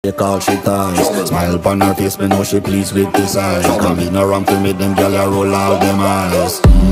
Take all she ties. Smile upon her face, me know she pleased with this eye. Come in around to meet them, girl, I roll out them eyes.